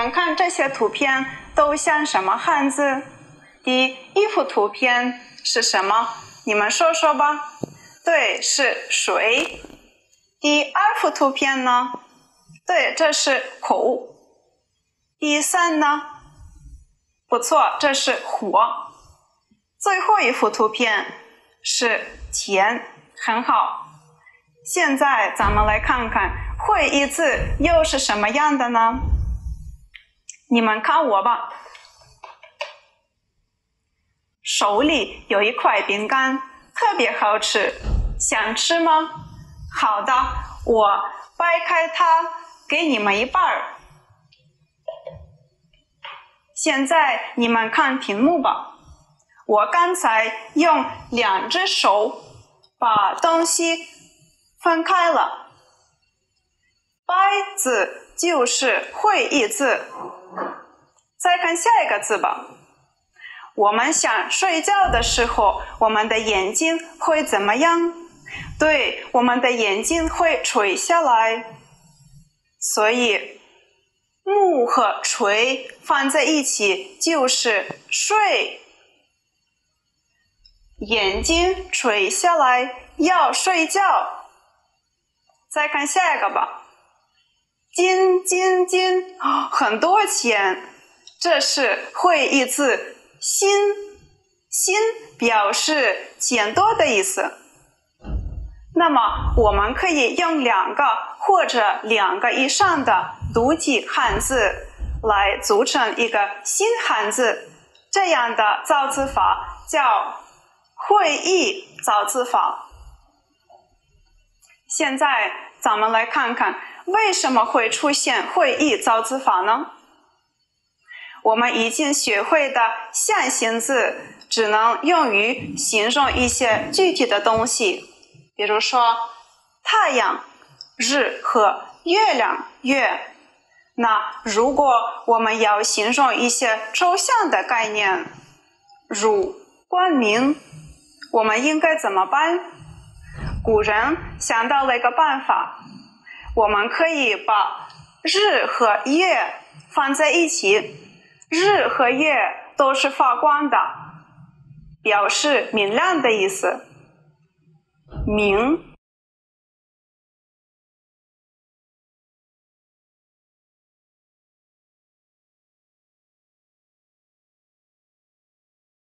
们看这些图片都像什么汉字？第一幅图片是什么？你们说说吧。对，是水。第二幅图片呢？对，这是口。第三呢？不错，这是火。最后一幅图片是钱，很好。现在咱们来看看会意字又是什么样的呢？你们看我吧。手里有一块饼干，特别好吃，想吃吗？好的，我掰开它，给你们一半儿。现在你们看屏幕吧，我刚才用2只手把东西分开了。掰字就是会意字。再看下一个字吧。我们想睡觉的时候，我们的眼睛会怎么样？对，我们的眼睛会垂下来。所以目和垂放在一起就是睡。眼睛垂下来，要睡觉。再看下一个吧。金，很多钱，这是会意字心。心表示钱多的意思。那么我们可以用2个或者2个以上的独体汉字来组成一个新汉字，这样的造字法叫会意造字法。现在咱们来看看为什么会出现会意造字法呢？我们已经学会的象形字只能用于形容一些具体的东西，比如说太阳、日和月亮、月。那如果我们要形容一些抽象的概念，如光明，我们应该怎么办？古人想到了一个办法，我们可以把日和月放在一起，日和月都是发光的，表示明亮的意思。明